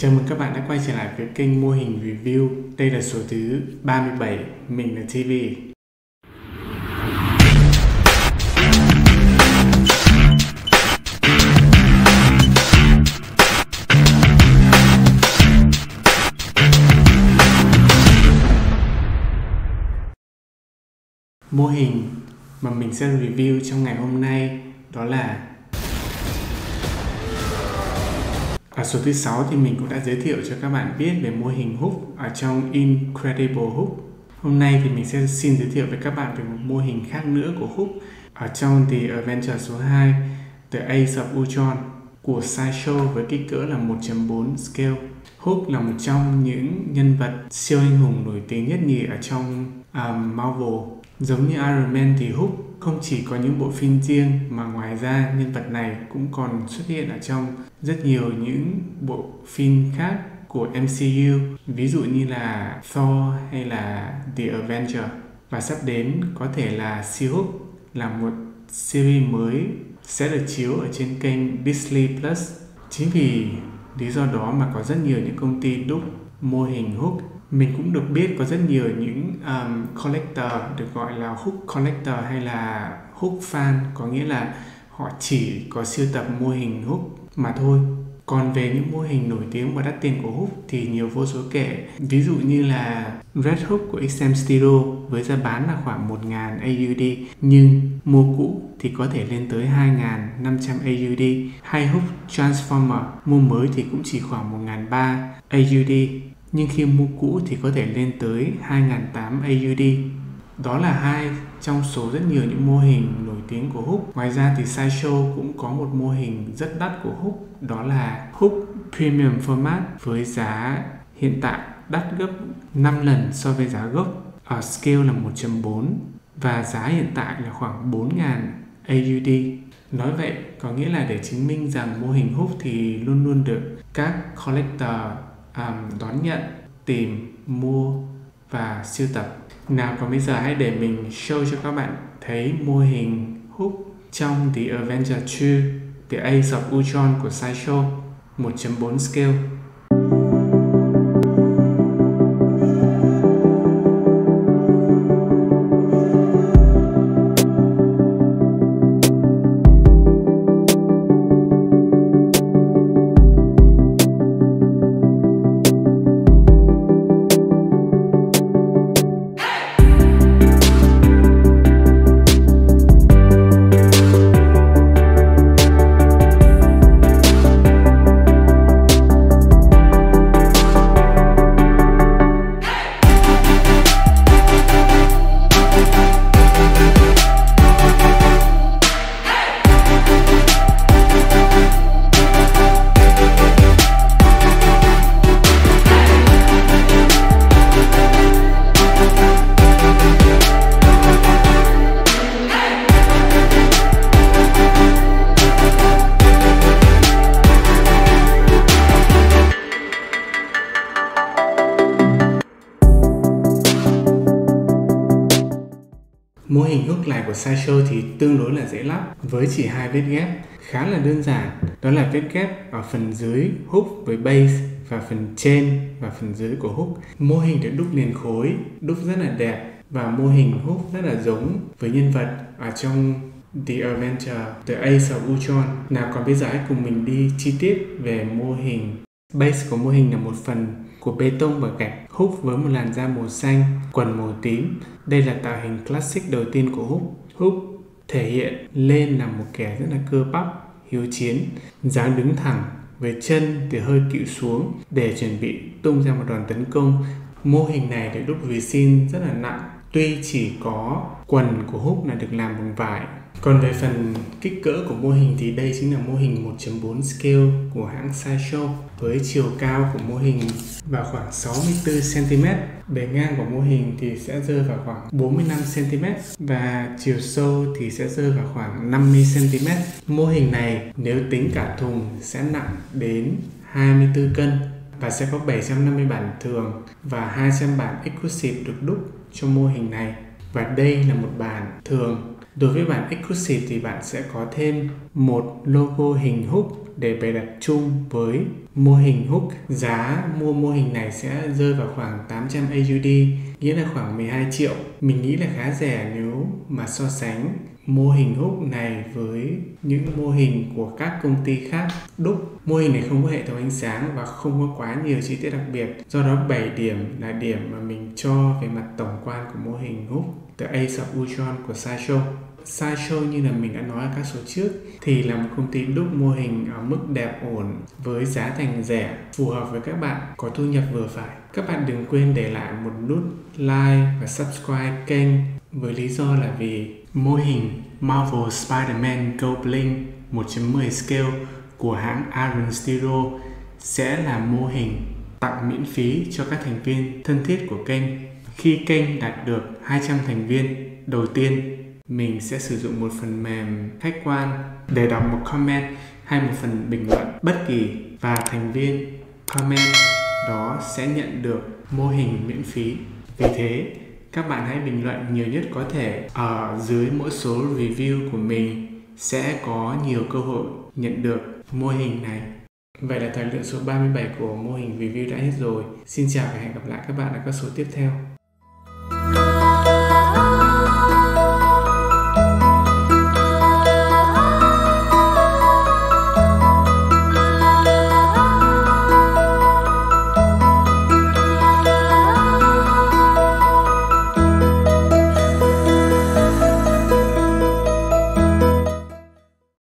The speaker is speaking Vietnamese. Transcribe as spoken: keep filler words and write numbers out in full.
Chào mừng các bạn đã quay trở lại với kênh mô hình review. Đây là số thứ ba mươi bảy, mình là tê vê. Mô hình mà mình sẽ review trong ngày hôm nay đó là ở số thứ sáu thì mình cũng đã giới thiệu cho các bạn biết về mô hình hook ở trong Incredible Hook. Hôm nay thì mình sẽ xin giới thiệu với các bạn về một mô hình khác nữa của hook ở trong The Avengers số hai, The Age of Ultron của Sideshow với kích cỡ là một chấm bốn scale. Hook là một trong những nhân vật siêu anh hùng nổi tiếng nhất nhì ở trong um, Marvel. Giống như Iron Man thì Hook không chỉ có những bộ phim riêng mà ngoài ra nhân vật này cũng còn xuất hiện ở trong rất nhiều những bộ phim khác của em xê u, ví dụ như là Thor hay là The Avengers. Và sắp đến có thể là She-Hulk là một series mới sẽ được chiếu ở trên kênh Disney Plus. Chính vì lý do đó mà có rất nhiều những công ty đúc mô hình Hook. Mình cũng được biết có rất nhiều những um, collector được gọi là Hook collector hay là Hook fan, có nghĩa là họ chỉ có sưu tập mô hình Hook mà thôi. Còn về những mô hình nổi tiếng và đắt tiền của Hook thì nhiều vô số kể. Ví dụ như là Red Hook của ích em Studio với giá bán là khoảng một nghìn a u đê, nhưng mua cũ thì có thể lên tới hai nghìn năm trăm a u đê. Hay Hook Transformer mua mới thì cũng chỉ khoảng một nghìn ba trăm a u đê, nhưng khi mua cũ thì có thể lên tới hai nghìn tám trăm a u đê. Đó là hai trong số rất nhiều những mô hình nổi tiếng của Hook. Ngoài ra thì Sideshow cũng có một mô hình rất đắt của Hook, đó là Hook Premium Format với giá hiện tại đắt gấp năm lần so với giá gốc ở scale là một chấm bốn và giá hiện tại là khoảng bốn nghìn a u đê. Nói vậy có nghĩa là để chứng minh rằng mô hình Hook thì luôn luôn được các collector um, đón nhận, tìm, mua và sưu tập. Nào còn bây giờ hãy để mình show cho các bạn thấy mô hình Hook trong The Avengers hai, The Age of Ultron của Sideshow một chấm bốn scale. Mô hình Hook lại của Sideshow thì tương đối là dễ lắp với chỉ hai vết ghép khá là đơn giản, đó là vết ghép ở phần dưới Hook với base và phần trên và phần dưới của Hook. Mô hình được đúc liền khối, đúc rất là đẹp và mô hình Hook rất là giống với nhân vật ở trong The Avengers, The Age of Ultron. Nào còn bây giờ hãy cùng mình đi chi tiết về mô hình. Base của mô hình là một phần của bê tông và gạch. Hook với một làn da màu xanh, quần màu tím. Đây là tạo hình classic đầu tiên của Hook. Hook thể hiện lên là một kẻ rất là cơ bắp, hiếu chiến, dáng đứng thẳng, với chân thì hơi kịu xuống để chuẩn bị tung ra một đòn tấn công. Mô hình này được đúc resin rất là nặng, tuy chỉ có quần của Hook là được làm bằng vải. Còn về phần kích cỡ của mô hình thì đây chính là mô hình một chấm bốn scale của hãng Sideshow với chiều cao của mô hình vào khoảng sáu mươi tư xăng-ti-mét, bề ngang của mô hình thì sẽ rơi vào khoảng bốn mươi lăm xăng-ti-mét và chiều sâu thì sẽ rơi vào khoảng năm mươi xăng-ti-mét. Mô hình này nếu tính cả thùng sẽ nặng đến hai mươi tư cân và sẽ có bảy trăm năm mươi bản thường và hai trăm bản exclusive được đúc cho mô hình này. Và đây là một bản thường. Đối với bản Exclusive thì bạn sẽ có thêm một logo hình Hook để bày đặt chung với mô hình hook. Giá mua mô hình này sẽ rơi vào khoảng tám trăm a u đê, nghĩa là khoảng mười hai triệu. Mình nghĩ là khá rẻ nếu mà so sánh mô hình hook này với những mô hình của các công ty khác đúc. Mô hình này không có hệ thống ánh sáng và không có quá nhiều chi tiết đặc biệt. Do đó bảy điểm là điểm mà mình cho về mặt tổng quan của mô hình hook The Ace of Ultron của Sideshow. Sideshow như là mình đã nói ở các số trước thì là một công ty đúc mô hình ở mức đẹp ổn với giá thành rẻ, phù hợp với các bạn có thu nhập vừa phải. Các bạn đừng quên để lại một nút like và subscribe kênh với lý do là vì mô hình Marvel Spider-Man Go Blink một chấm mười scale của hãng Iron Studio sẽ là mô hình tặng miễn phí cho các thành viên thân thiết của kênh. Khi kênh đạt được hai trăm thành viên đầu tiên, mình sẽ sử dụng một phần mềm khách quan để đọc một comment hay một phần bình luận bất kỳ, và thành viên comment đó sẽ nhận được mô hình miễn phí. Vì thế, các bạn hãy bình luận nhiều nhất có thể ở dưới mỗi số review của mình sẽ có nhiều cơ hội nhận được mô hình này. Vậy là thời lượng số ba mươi bảy của mô hình review đã hết rồi. Xin chào và hẹn gặp lại các bạn ở các số tiếp theo.